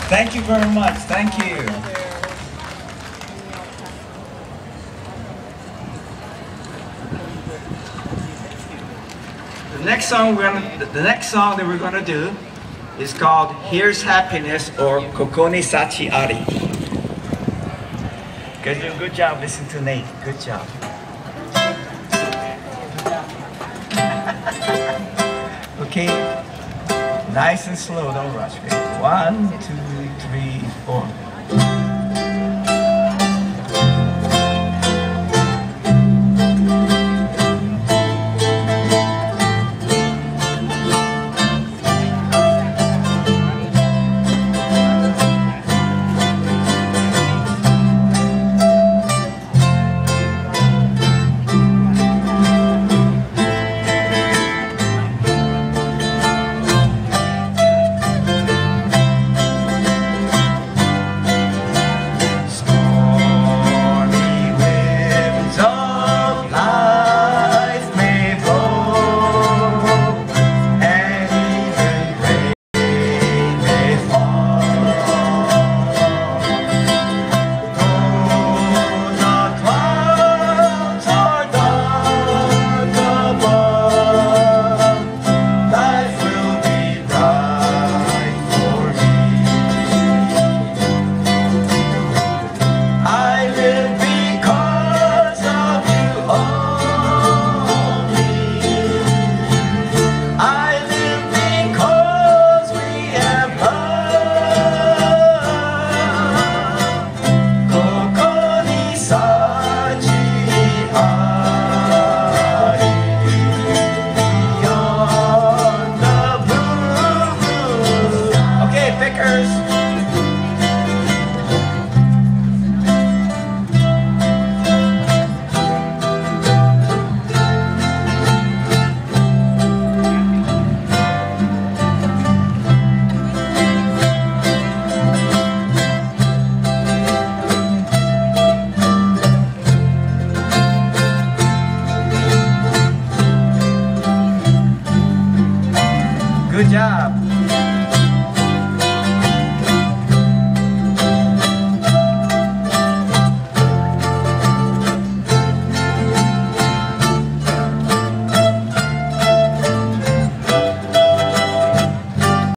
Thank you very much. Thank you. The next song that we're gonna do is called "Here's Happiness" or "Koko ni Sachi Ari." Good job. Listen to Nate. Good job. Okay. Nice and slow. Don't rush. Okay. 1, 2, 3, 4. Pluckers.